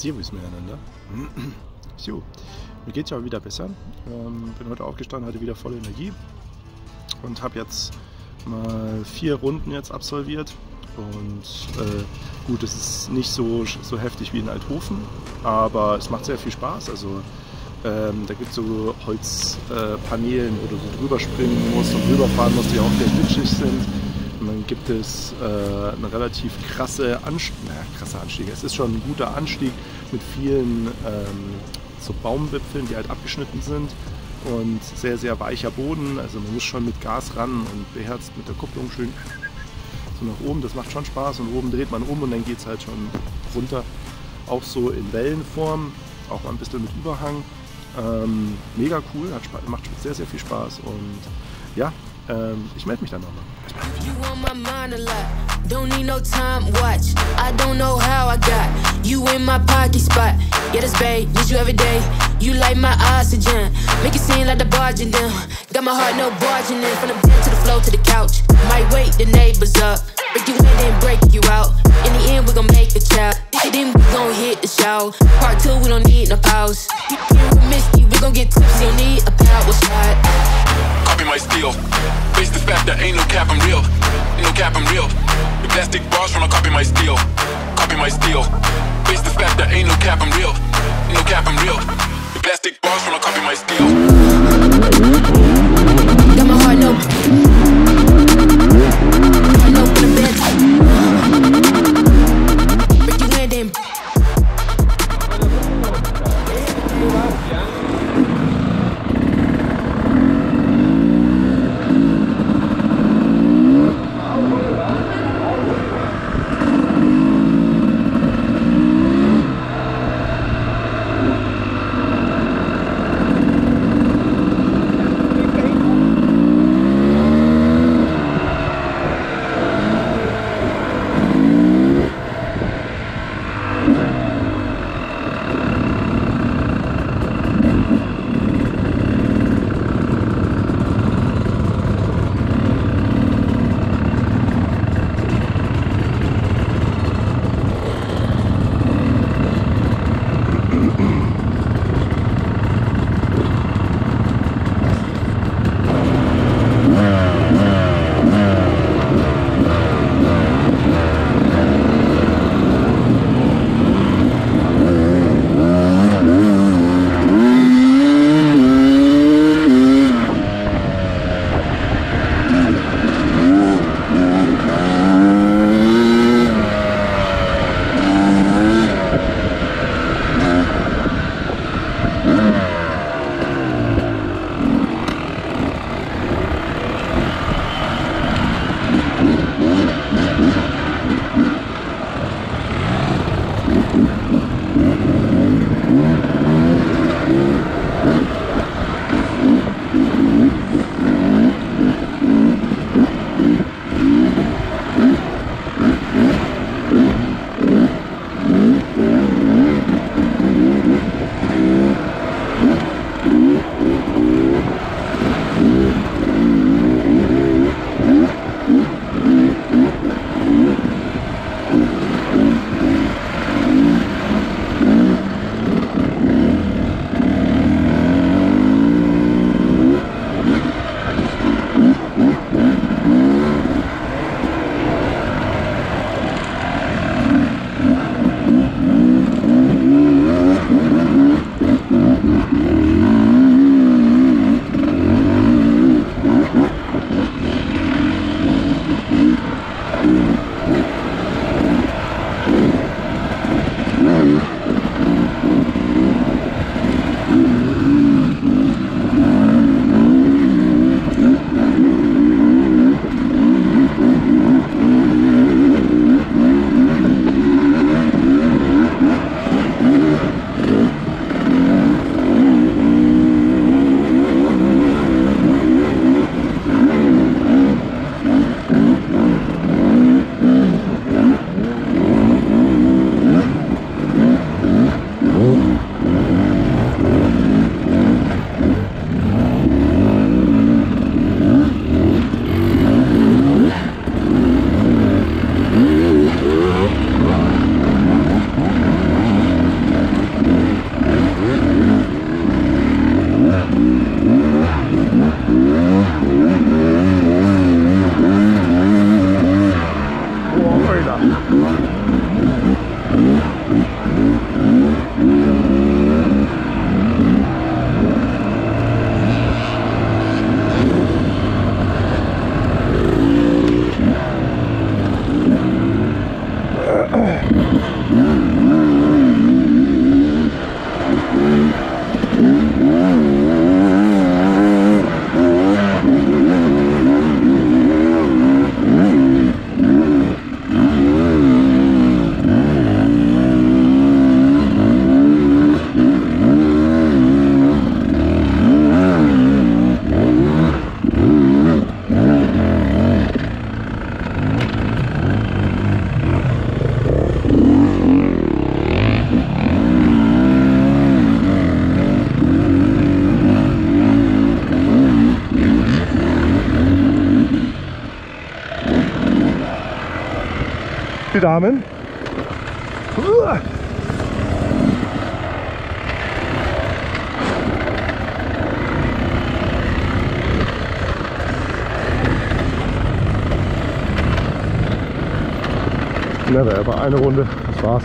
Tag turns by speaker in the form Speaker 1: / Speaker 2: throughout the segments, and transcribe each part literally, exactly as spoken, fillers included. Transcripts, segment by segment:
Speaker 1: Servus miteinander. So, mir geht's ja wieder besser. Ähm, bin heute aufgestanden, hatte wieder volle Energie und habe jetzt mal vier Runden jetzt absolviert. Und äh, gut, es ist nicht so, so heftig wie in Althofen, aber es macht sehr viel Spaß. Also ähm, da gibt es so Holzpaneelen, äh, wo du so drüber springen musst und rüberfahren musst, die auch sehr glitschig sind. Und dann gibt es äh, eine relativ krasse Anstieg, naja, krasser Anstieg. Es ist schon ein guter Anstieg mit vielen ähm, so Baumwipfeln, die halt abgeschnitten sind und sehr, sehr weicher Boden. Also man muss schon mit Gas ran und beherzt mit der Kupplung schön so nach oben. Das macht schon Spaß und oben dreht man um und dann geht es halt schon runter. Auch so in Wellenform, auch mal ein bisschen mit Überhang. Ähm, mega cool, hat Spaß, macht sehr, sehr viel Spaß und ja, ähm, ich melde mich dann nochmal.
Speaker 2: You on my mind a lot, don't need no time watch. I don't know how I got you in my pocket spot. Yeah, that's babe, need you every day. You like my oxygen, make it seem like the barging down. Got my heart no barging in, from the bed to the floor to the couch. Might wake the neighbors up, break you in then break you out. In the end we gon' make a child, then we gon' hit the show. Part two we don't need no pause. You with Misty, we gon' get tipsy, don't need a power shot.
Speaker 3: Copy my steel, face the fact that ain't no cap, I'm real. Ain't no cap, I'm real. The plastic bars tryna copy my steel, copy my steel. Face the fact that ain't no cap, I'm real. Ain't no cap, I'm real. The plastic bars tryna copy my steel.
Speaker 2: Got my heart no, heart no for the bed. Break you in then.
Speaker 1: Damen. Uah. Never ever, eine Runde, das war's.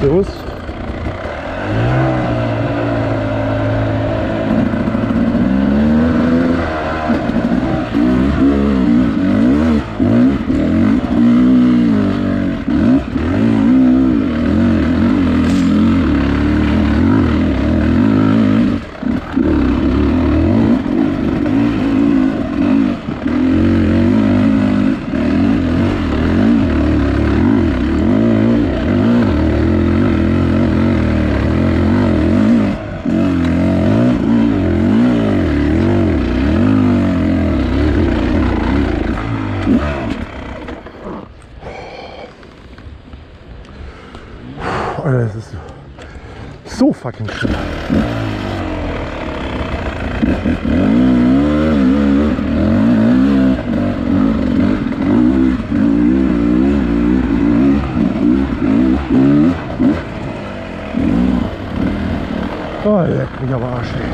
Speaker 1: Servus. Alter, das ist so fucking schlimm. Oh, leck mich aber Arsch, ey.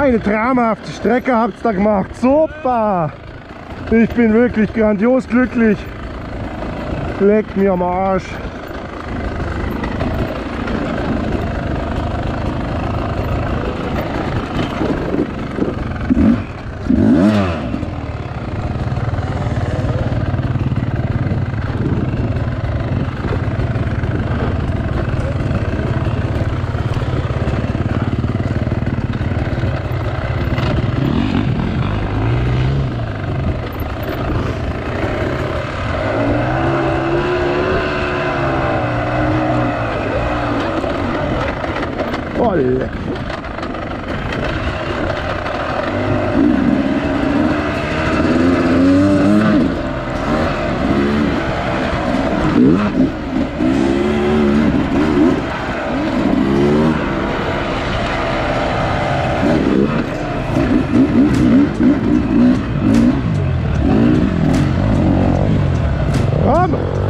Speaker 4: Eine traumhafte Strecke habt ihr da gemacht. Super! Ich bin wirklich grandios glücklich. Leckt mir am Arsch. Voll. Komm!